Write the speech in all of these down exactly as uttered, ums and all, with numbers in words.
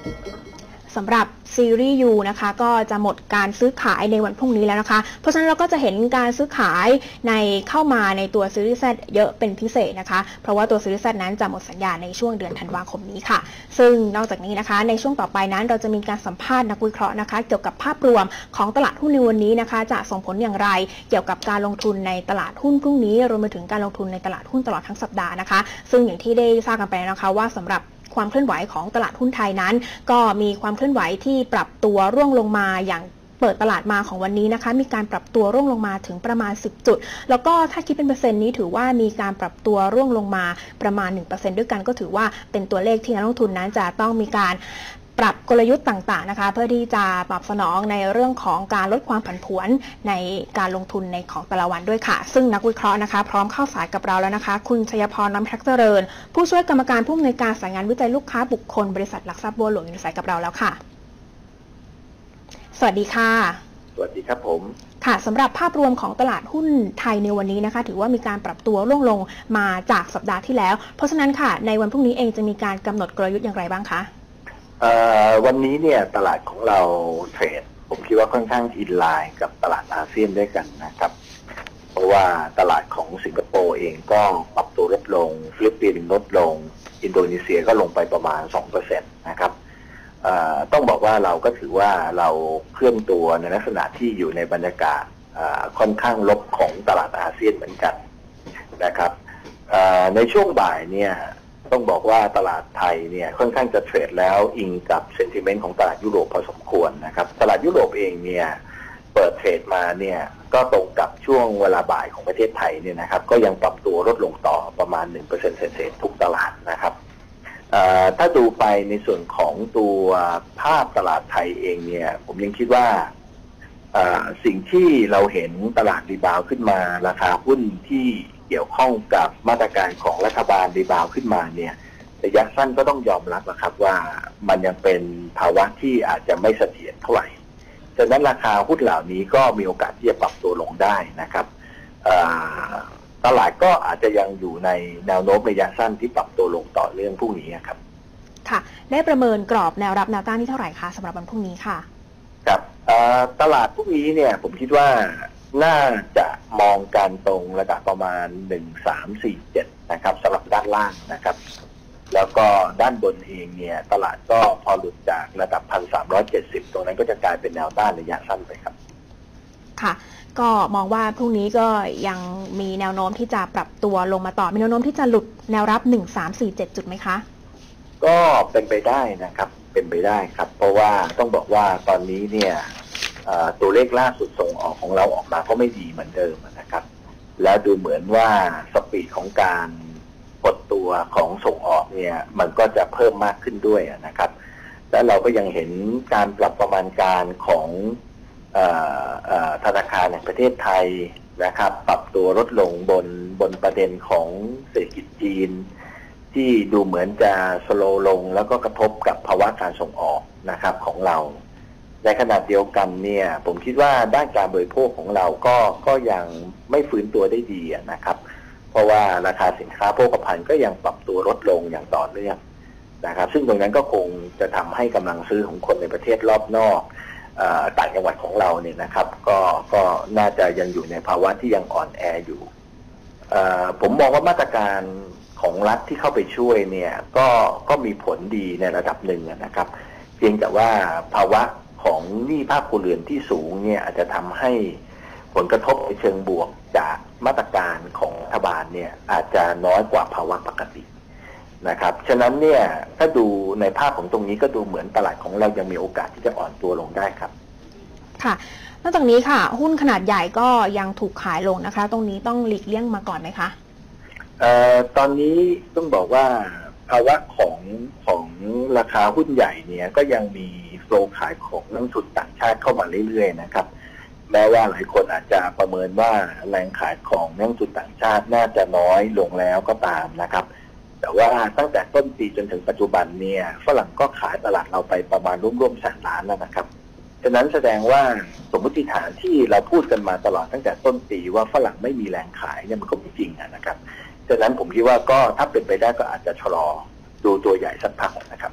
สำหรับซีรีส์ ยู นะคะก็จะหมดการซื้อขายในวันพรุ่งนี้แล้วนะคะเพราะฉะนั้นเราก็จะเห็นการซื้อขายในเข้ามาในตัวซีรีส์ Z เยอะเป็นพิเศษนะคะเพราะว่าตัวซีรีส์ Z นั้นจะหมดสัญญาในช่วงเดือนธันวาคมนี้ค่ะซึ่งนอกจากนี้นะคะในช่วงต่อไปนั้นเราจะมีการสัมภาษณ์นักวิเคราะห์นะคะเกี่ยวกับภาพรวมของตลาดหุ้นในวันนี้นะคะจะส่งผลอย่างไรเกี่ยวกับการลงทุนในตลาดหุ้นพรุ่งนี้รวมไปถึงการลงทุนในตลาดหุ้นตลอดทั้งสัปดาห์นะคะซึ่งอย่างที่ได้ทราบกันไปนะคะว่าสำหรับความเคลื่อนไหวของตลาดหุ้นไทยนั้นก็มีความเคลื่อนไหวที่ปรับตัวร่วงลงมาอย่างเปิดตลาดมาของวันนี้นะคะมีการปรับตัวร่วงลงมาถึงประมาณสิบจุดแล้วก็ถ้าคิดเป็นเปอร์เซ็นต์นี้ถือว่ามีการปรับตัวร่วงลงมาประมาณ หนึ่งเปอร์เซ็นต์ ด้วยกันก็ถือว่าเป็นตัวเลขที่นักลงทุนนั้นจะต้องมีการปรับกลยุทธ์ต่างๆนะคะเพื่อที่จะตอบสนองในเรื่องของการลดความผันผวนในการลงทุนในของแต่ละวันด้วยค่ะซึ่งนักวิเคราะห์นะคะพร้อมเข้าสายกับเราแล้วนะคะคุณชัยพร น้อมพิทักษ์เจริญผู้ช่วยกรรมการผู้อำนวยการสายงานวิจัยลูกค้าบุคคลบริษัทหลักทรัพย์บัวหลวงอยู่ในสายกับเราแล้วค่ะสวัสดีค่ะสวัสดีครับผมค่ะสำหรับภาพรวมของตลาดหุ้นไทยในวันนี้นะคะถือว่ามีการปรับตัวร่วงลงมาจากสัปดาห์ที่แล้วเพราะฉะนั้นค่ะในวันพรุ่งนี้เองจะมีการกำหนดกลยุทธ์อย่างไรบ้างคะวันนี้เนี่ยตลาดของเราเทรดผมคิดว่าค่อนข้างอินไลน์กับตลาดอาเซียนด้วยกันนะครับเพราะว่าตลาดของสิงคโปร์เองก็ปรับตัวลดลงฟิลิปปินส์ลดลงอินโดนีเซียก็ลงไปประมาณ สองเปอร์เซ็นต์ นะครับต้องบอกว่าเราก็ถือว่าเราเคลื่อนตัวในลักษณะที่อยู่ในบรรยากาศค่อนข้างลบของตลาดอาเซียนเหมือนกันนะครับในช่วงบ่ายเนี่ยต้องบอกว่าตลาดไทยเนี่ยค่อนข้างจะเทรดแล้วอิงกับเซนติเมนต์ของตลาดยุโรปพอสมควรนะครับตลาดยุโรปเองเนี่ยเปิดเทรดมาเนี่ยก็ตรงกับช่วงเวลาบ่ายของประเทศไทยเนี่ยนะครับก็ยังปรับตัวลดลงต่อประมาณ หนึ่งเปอร์เซ็นต์ เศษๆทุกตลาดนะครับถ้าดูไปในส่วนของตัวภาพตลาดไทยเองเนี่ยผมยังคิดว่าสิ่งที่เราเห็นตลาดรีบาวขึ้นมาราคาหุ้นที่เกี่ยวข้องกับมาตรการของรัฐบาลรีบาวขึ้นมาเนี่ยระยะสั้นก็ต้องยอมรับนะครับว่ามันยังเป็นภาวะที่อาจจะไม่เสถียรเท่าไหร่ฉะนั้นราคาหุ้นเหล่านี้ก็มีโอกาสที่จะปรับตัวลงได้นะครับตลาดก็อาจจะยังอยู่ในแนวโน้มระยะสั้นที่ปรับตัวลงต่อเนื่องพรุ่งนี้ครับค่ะได้ประเมินกรอบแนวรับแนวต้านที่เท่าไหร่คะสำหรับวันพรุ่งนี้ค่ะครับตลาดพรุ่งนี้เนี่ยผมคิดว่าน่าจะมองการตรงระดับประมาณหนึ่งสามสี่เจ็ดนะครับสำหรับด้านล่างนะครับแล้วก็ด้านบนเองเนี่ยตลาดก็พอหลุดจากระดับ หนึ่งพันสามร้อยเจ็ดสิบ ตรงนั้นก็จะกลายเป็นแนวต้านระยะสั้นไปครับค่ะก็มองว่าพรุ่งนี้ก็ยังมีแนวโน้มที่จะปรับตัวลงมาต่อมีแนวโน้มที่จะหลุดแนวรับหนึ่งสามสี่เจ็ดจุดไหมคะก็เป็นไปได้นะครับเป็นไปได้ครับเพราะว่าต้องบอกว่าตอนนี้เนี่ยตัวเลขล่าสุดส่งออกของเราออกมาก็ไม่ดีเหมือนเดิมนะครับแล้วดูเหมือนว่าสปีดของการกดตัวของส่งออกเนี่ยมันก็จะเพิ่มมากขึ้นด้วยนะครับแล้วเราก็ยังเห็นการปรับประมาณการของธนาคารแห่งประเทศไทยนะครับปรับตัวลดลงบนบนประเด็นของเศรษฐกิจจีนที่ดูเหมือนจะสโลว์ลงแล้วก็กระทบกับภาวะการส่งออกนะครับของเราในขณะเดียวกันเนี่ยผมคิดว่าด้านการบริโภคของเราก็ก็ยังไม่ฟื้นตัวได้ดีนะครับเพราะว่าราคาสินค้าโภคภัณฑ์ก็ยังปรับตัวลดลงอย่างต่อเนื่องนะครับซึ่งตรงนั้นก็คงจะทำให้กำลังซื้อของคนในประเทศรอบนอกต่างจังหวัดของเราเนี่ยนะครับก็ก็น่าจะยังอยู่ในภาวะที่ยังอ่อนแออยู่ผมมองว่ามาตรการของรัฐที่เข้าไปช่วยเนี่ยก็ก็มีผลดีในระดับหนึ่งนะครับเพียงแต่ว่าภาวะของหนี้ภาคครัวเรือนที่สูงเนี่ยอาจจะทำให้ผลกระทบในเชิงบวกจากมาตรการของรัฐบาลเนี่ยอาจจะน้อยกว่าภาวะปกตินะครับฉะนั้นเนี่ยถ้าดูในภาพของตรงนี้ก็ดูเหมือนตลาดของเรายังมีโอกาสที่จะอ่อนตัวลงได้ครับค่ะนอกจากนี้ค่ะหุ้นขนาดใหญ่ก็ยังถูกขายลงนะคะตรงนี้ต้องหลีกเลี่ยงมาก่อนไหมคะเอ่อตอนนี้ต้องบอกว่าภาวะของของราคาหุ้นใหญ่เนี่ยก็ยังมีโฟลว์ขายของนักลงทุนต่างชาติเข้ามาเรื่อยๆนะครับแม้ว่าหลายคนอาจจะประเมินว่าแรงขายของนักลงทุนต่างชาติน่าจะน้อยลงแล้วก็ตามนะครับแต่ว่าตั้งแต่ต้นปีจนถึงปัจจุบันเนี่ยฝรั่งก็ขายตลาดเราไปประมาณร่วมๆแสนล้านแล้วนะครับฉะนั้นแสดงว่าสมมติฐานที่เราพูดกันมาตลอดตั้งแต่ต้นปีว่าฝรั่งไม่มีแรงขายเนี่ยมันก็ไม่จริงนะครับฉะนั้นผมคิดว่าก็ถ้าเป็นไปได้ก็อาจจะชะลอดูตัวใหญ่สักพักนะครับ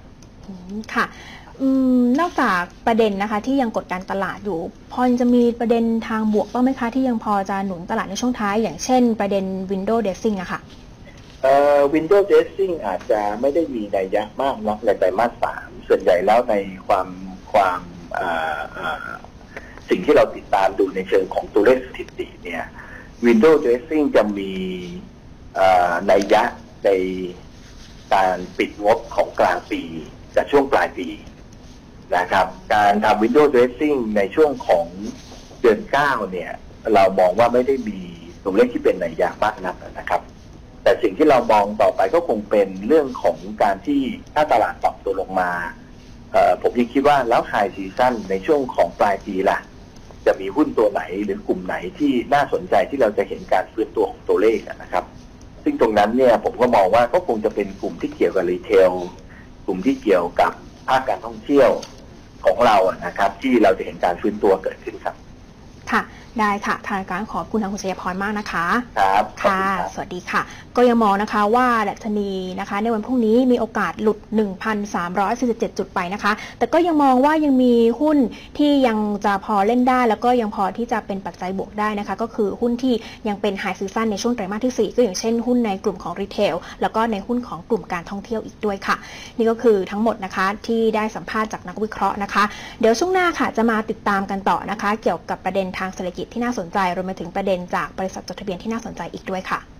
อืมค่ะอืมนอกจากประเด็นนะคะที่ยังกดดันตลาดอยู่พอจะมีประเด็นทางบวกบ้างไหมคะที่ยังพอจะหนุนตลาดในช่วงท้ายอย่างเช่นประเด็น Window Dressing อะค่ะเอ่อ Window Dressing อาจจะไม่ได้มีนัยยะมากนักในไตรมาสสามส่วนใหญ่แล้วในความความสิ่งที่เราติดตามดูในเชิงของตัวเลขสถิติเนี่ย Window Dressing จะมีนัยยะในการปิดงบของกลางปีจากช่วงปลายปีนะครับการทำ Window Dressing ในช่วงของเดือนเก้าเนี่ยเรามองว่าไม่ได้มีตัวเลขที่เป็นนัยยะมากนักนะครับแต่สิ่งที่เรามองต่อไปก็คงเป็นเรื่องของการที่ถ้าตลาดปรับตัวลงมาผมยังคิดว่าแล้วไฮซีซั่นในช่วงของปลายปีล่ะจะมีหุ้นตัวไหนหรือกลุ่มไหนที่น่าสนใจที่เราจะเห็นการฟื้นตัวของตัวเลขนะครับซึ่งตรงนั้นเนี่ยผมก็มองว่าก็คงจะเป็นกลุ่มที่เกี่ยวกับรีเทลกลุ่มที่เกี่ยวกับภาคการท่องเที่ยวของเราอะนะครับที่เราจะเห็นการฟื้นตัวเกิดขึ้นครับค่ะได้ค่ะทางการขอบคุณทางคุณชัยพรมากนะคะครับค่ะสวัสดีค่ะก็ยังมองนะคะว่าดัชนีนะคะในวันพรุ่งนี้มีโอกาสหลุด หนึ่งพันสามร้อยสี่สิบเจ็ด จุดไปนะคะแต่ก็ยังมองว่ายังมีหุ้นที่ยังจะพอเล่นได้แล้วก็ยังพอที่จะเป็นปัจจัยบวกได้นะคะก็คือหุ้นที่ยังเป็นไฮซีซั่นในช่วงไตรมาสที่สี่ก็อย่างเช่นหุ้นในกลุ่มของรีเทลแล้วก็ในหุ้นของกลุ่มการท่องเที่ยวอีกด้วยค่ะนี่ก็คือทั้งหมดนะคะที่ได้สัมภาษณ์จากนักวิเคราะห์นะคะเดี๋ยวช่วงหน้าค่ะจะมาติดตามกันต่อนะคะเกี่ยวกับประเด็นทางเศรษฐกิจที่น่าสนใจรวมไปถึงประเด็นจากบริษัทจดทะเบียนที่น่าสนใจอีกด้วยค่ะ